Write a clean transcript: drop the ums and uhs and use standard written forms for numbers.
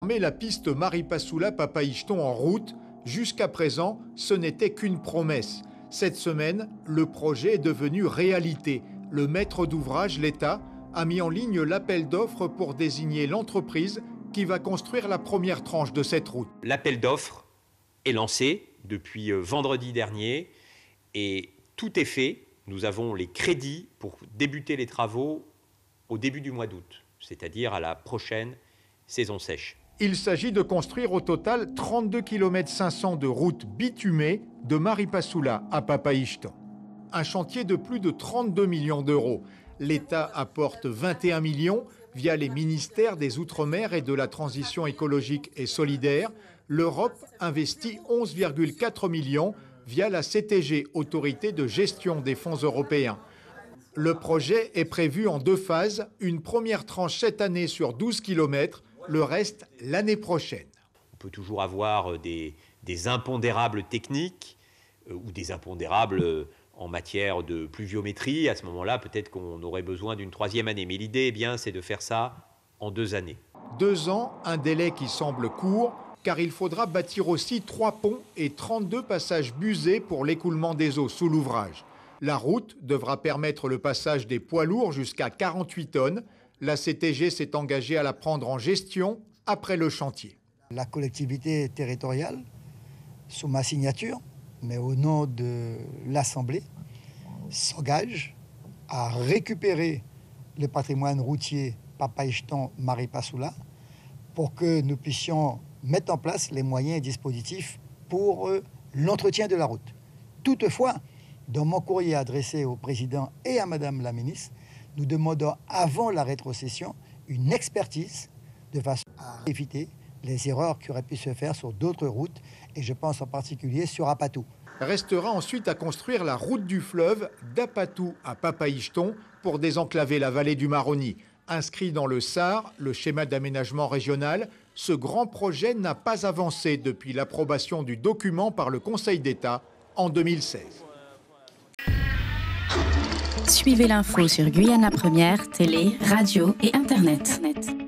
met la piste Maripasoula-Papaïcheton en route. Jusqu'à présent, ce n'était qu'une promesse. Cette semaine, le projet est devenu réalité. Le maître d'ouvrage, l'État, a mis en ligne l'appel d'offres pour désigner l'entreprise qui va construire la première tranche de cette route. L'appel d'offres est lancé depuis vendredi dernier et tout est fait. Nous avons les crédits pour débuter les travaux au début du mois d'août, c'est-à-dire à la prochaine saison sèche. Il s'agit de construire au total 32 km 500 de route bitumée de Maripasoula à Papaïcheton. Un chantier de plus de 32 millions d'euros. L'État apporte 21 millions via les ministères des Outre-mer et de la Transition écologique et solidaire. L'Europe investit 11,4 millions via la CTG, Autorité de gestion des fonds européens. Le projet est prévu en 2 phases, une première tranche cette année sur 12 km, le reste l'année prochaine. On peut toujours avoir des impondérables techniques ou des impondérables en matière de pluviométrie. À ce moment-là, peut-être qu'on aurait besoin d'une 3e année. Mais l'idée, c'est de faire ça en 2 années. 2 ans, un délai qui semble court, car il faudra bâtir aussi 3 ponts et 32 passages busés pour l'écoulement des eaux sous l'ouvrage. La route devra permettre le passage des poids lourds jusqu'à 48 tonnes. La CTG s'est engagée à la prendre en gestion après le chantier. La collectivité territoriale, sous ma signature, mais au nom de l'Assemblée, s'engage à récupérer le patrimoine routier Papaïcheton-Maripasoula pour que nous puissions mettre en place les moyens et dispositifs pour l'entretien de la route. Toutefois, dans mon courrier adressé au président et à Madame la ministre, nous demandons avant la rétrocession une expertise de façon à éviter les erreurs qui auraient pu se faire sur d'autres routes, et je pense en particulier sur Apatou. Restera ensuite à construire la route du fleuve d'Apatou à Papaïcheton pour désenclaver la vallée du Maroni. Inscrit dans le SAR, le schéma d'aménagement régional, ce grand projet n'a pas avancé depuis l'approbation du document par le Conseil d'État en 2016. Suivez l'info sur Guyana Première, télé, radio et Internet.